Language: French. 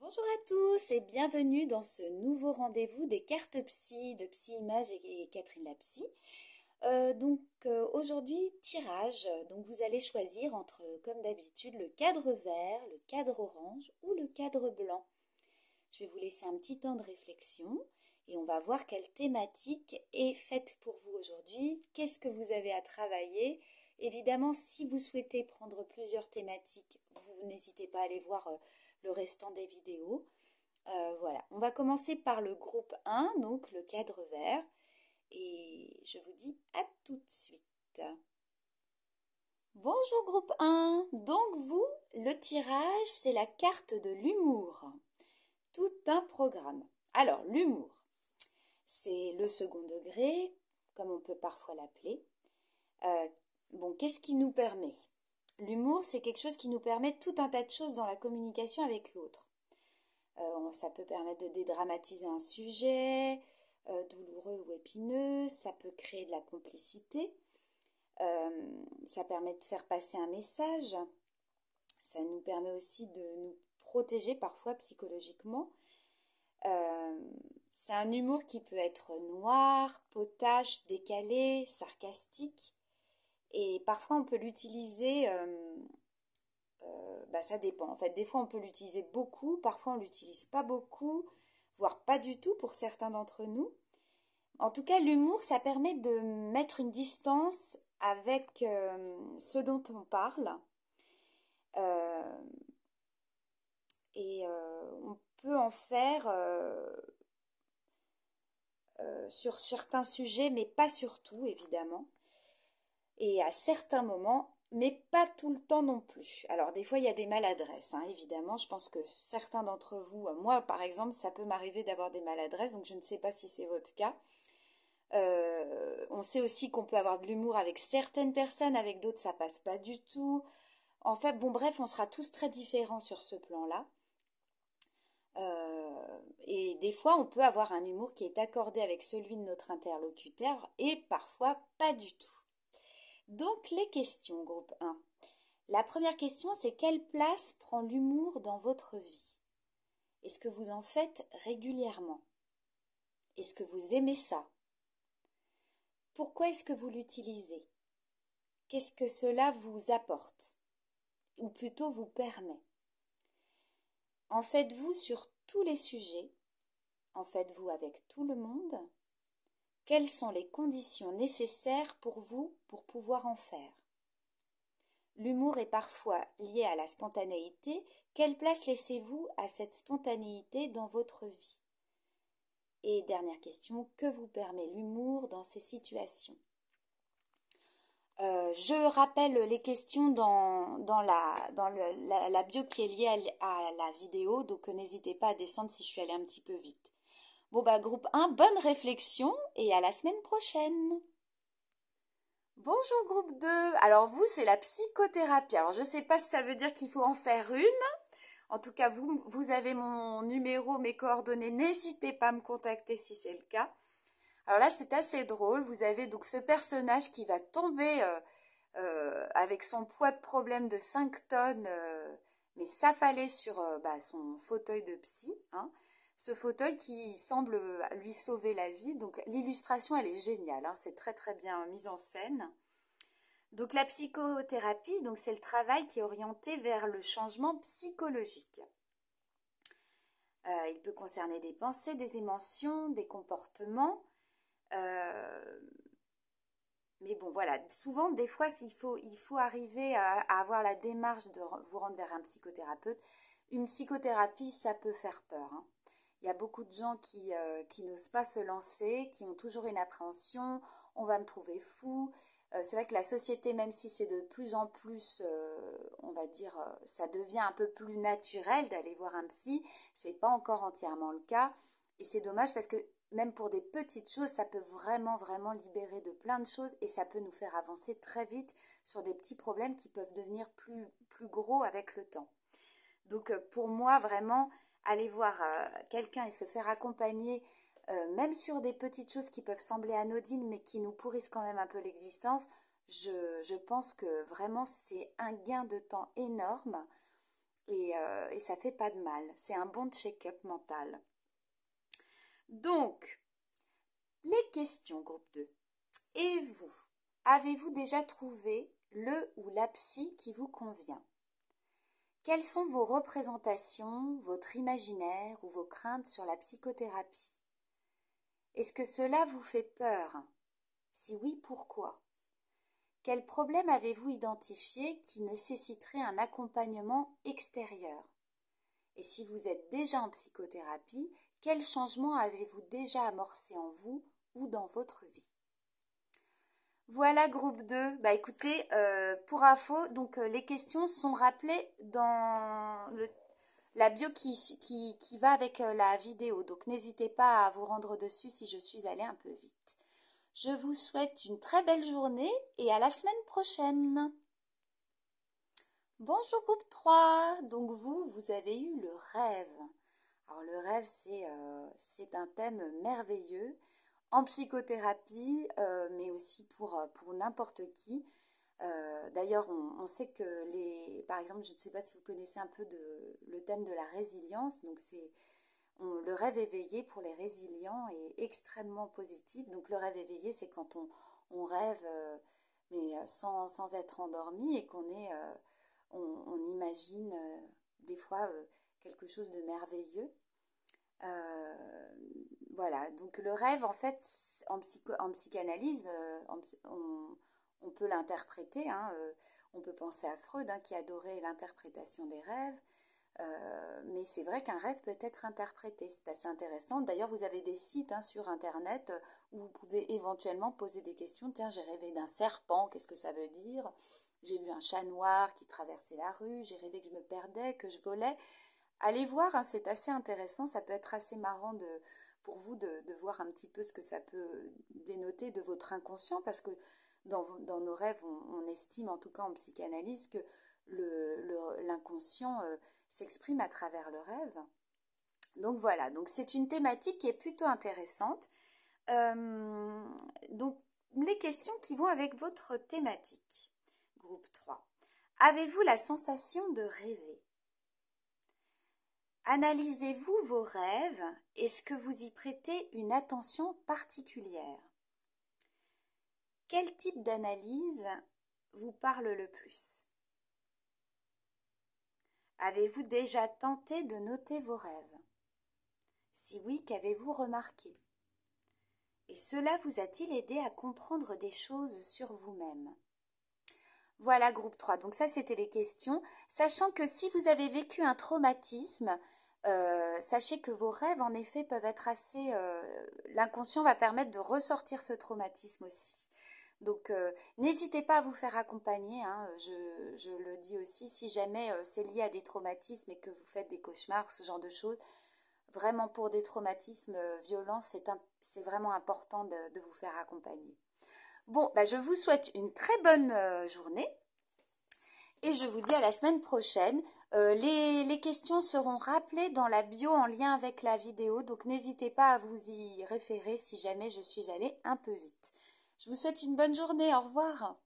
Bonjour à tous et bienvenue dans ce nouveau rendez-vous des cartes psy de Psy Image et Catherine la psy. Aujourd'hui, tirage. Donc vous allez choisir entre, comme d'habitude, le cadre vert, le cadre orange ou le cadre blanc. Je vais vous laisser un petit temps de réflexion et on va voir quelle thématique est faite pour vous aujourd'hui. Qu'est-ce que vous avez à travailler? Évidemment, si vous souhaitez prendre plusieurs thématiques, vous n'hésitez pas à aller voir le restant des vidéos. Voilà, on va commencer par le groupe 1, donc le cadre vert. Et je vous dis à tout de suite. Bonjour groupe 1. Donc vous, le tirage, c'est la carte de l'humour. Tout un programme. Alors, l'humour, c'est le second degré, comme on peut parfois l'appeler. Qu'est-ce qui nous permet? L'humour, c'est quelque chose qui nous permet tout un tas de choses dans la communication avec l'autre. Ça peut permettre de dédramatiser un sujet douloureux ou épineux, ça peut créer de la complicité, ça permet de faire passer un message, ça nous permet aussi de nous protéger parfois psychologiquement. C'est un humour qui peut être noir, potache, décalé, sarcastique, et parfois on peut l'utiliser, ça dépend. En fait, des fois on peut l'utiliser beaucoup, parfois on l'utilise pas beaucoup, voire pas du tout pour certains d'entre nous. En tout cas, l'humour, ça permet de mettre une distance avec ce dont on parle. Euh, on peut en faire sur certains sujets, mais pas sur tout, évidemment. Et à certains moments, mais pas tout le temps non plus. Alors des fois il y a des maladresses, hein, évidemment. Je pense que certains d'entre vous, moi par exemple, ça peut m'arriver d'avoir des maladresses, donc je ne sais pas si c'est votre cas. On sait aussi qu'on peut avoir de l'humour avec certaines personnes, avec d'autres ça passe pas du tout. En fait, bref, on sera tous très différents sur ce plan-là. Et des fois, on peut avoir un humour qui est accordé avec celui de notre interlocuteur et parfois pas du tout. Donc les questions, groupe 1. La première question, c'est quelle place prend l'humour dans votre vie? Est-ce que vous en faites régulièrement? Est-ce que vous aimez ça? Pourquoi est-ce que vous l'utilisez? Qu'est-ce que cela vous apporte? Ou plutôt vous permet? En faites-vous sur tous les sujets? En faites-vous avec tout le monde? Quelles sont les conditions nécessaires pour vous pour pouvoir en faire? L'humour est parfois lié à la spontanéité. Quelle place laissez-vous à cette spontanéité dans votre vie? Et dernière question, que vous permet l'humour dans ces situations? Je rappelle les questions dans la bio qui est liée à la vidéo, donc n'hésitez pas à descendre si je suis allée un petit peu vite. Groupe 1, bonne réflexion et à la semaine prochaine. Bonjour groupe 2. Alors vous, c'est la psychothérapie. Alors je ne sais pas si ça veut dire qu'il faut en faire une. En tout cas, vous avez mon numéro, mes coordonnées. N'hésitez pas à me contacter si c'est le cas. Alors là, c'est assez drôle. Vous avez donc ce personnage qui va tomber avec son poids de problème de 5 tonnes, mais s'affaler sur son fauteuil de psy. Hein. Ce fauteuil qui semble lui sauver la vie. Donc l'illustration, elle est géniale. Hein. C'est très très bien mis en scène. Donc la psychothérapie, donc c'est le travail qui est orienté vers le changement psychologique. Il peut concerner des pensées, des émotions, des comportements. Mais bon, voilà, souvent, des fois, il faut arriver à avoir la démarche de vous rendre vers un psychothérapeute. Une psychothérapie, ça peut faire peur. Hein. Il y a beaucoup de gens qui n'osent pas se lancer, qui ont toujours une appréhension. On va me trouver fou. C'est vrai que la société, même si c'est de plus en plus, on va dire, ça devient un peu plus naturel d'aller voir un psy, c'est pas encore entièrement le cas. Et c'est dommage parce que même pour des petites choses, ça peut vraiment, vraiment libérer de plein de choses et ça peut nous faire avancer très vite sur des petits problèmes qui peuvent devenir plus gros avec le temps. Donc pour moi, vraiment, aller voir quelqu'un et se faire accompagner, même sur des petites choses qui peuvent sembler anodines mais qui nous pourrissent quand même un peu l'existence, je pense que vraiment c'est un gain de temps énorme. et ça fait pas de mal. C'est un bon check-up mental. Donc, les questions groupe 2. Et vous, avez-vous déjà trouvé le ou la psy qui vous convient? Quelles sont vos représentations, votre imaginaire ou vos craintes sur la psychothérapie? Est-ce que cela vous fait peur? Si oui, pourquoi? Quels problèmes avez-vous identifiés qui nécessiteraient un accompagnement extérieur? Et si vous êtes déjà en psychothérapie, quels changements avez-vous déjà amorcés en vous ou dans votre vie? Voilà, groupe 2. Bah écoutez, pour info, donc les questions sont rappelées dans la bio qui va avec la vidéo. Donc n'hésitez pas à vous rendre dessus si je suis allée un peu vite. Je vous souhaite une très belle journée et à la semaine prochaine. Bonjour groupe 3. Donc vous avez eu le rêve. Alors le rêve, c'est un thème merveilleux en psychothérapie, mais aussi pour n'importe qui. D'ailleurs, on sait que par exemple, je ne sais pas si vous connaissez un peu le thème de la résilience. Donc le rêve éveillé pour les résilients est extrêmement positif. Donc le rêve éveillé, c'est quand on rêve, mais sans être endormi et on imagine des fois quelque chose de merveilleux. Voilà, donc le rêve, en fait, en psychanalyse, on peut l'interpréter. Hein, on peut penser à Freud, hein, qui adorait l'interprétation des rêves. Mais c'est vrai qu'un rêve peut être interprété, c'est assez intéressant. D'ailleurs, vous avez des sites, hein, sur Internet où vous pouvez éventuellement poser des questions. Tiens, j'ai rêvé d'un serpent, qu'est-ce que ça veut dire? J'ai vu un chat noir qui traversait la rue, j'ai rêvé que je me perdais, que je volais. Allez voir, hein, c'est assez intéressant, ça peut être assez marrant pour vous de voir un petit peu ce que ça peut dénoter de votre inconscient, parce que dans nos rêves, on estime, en tout cas en psychanalyse, que l'inconscient s'exprime à travers le rêve. Donc voilà, donc c'est une thématique qui est plutôt intéressante. Donc les questions qui vont avec votre thématique. Groupe 3. Avez-vous la sensation de rêver? Analysez-vous vos rêves? Est-ce que vous y prêtez une attention particulière? Quel type d'analyse vous parle le plus? Avez-vous déjà tenté de noter vos rêves? Si oui, qu'avez-vous remarqué? Et cela vous a-t-il aidé à comprendre des choses sur vous-même? Voilà, groupe 3. Donc ça, c'était les questions. Sachant que si vous avez vécu un traumatisme, sachez que vos rêves, en effet, peuvent être assez... l'inconscient va permettre de ressortir ce traumatisme aussi. Donc, n'hésitez pas à vous faire accompagner. Hein, je le dis aussi, si jamais c'est lié à des traumatismes et que vous faites des cauchemars, ce genre de choses, vraiment pour des traumatismes violents, c'est vraiment important de vous faire accompagner. Bon, bah, je vous souhaite une très bonne journée et je vous dis à la semaine prochaine. Les questions seront rappelées dans la bio en lien avec la vidéo, donc n'hésitez pas à vous y référer si jamais je suis allée un peu vite. Je vous souhaite une bonne journée, au revoir.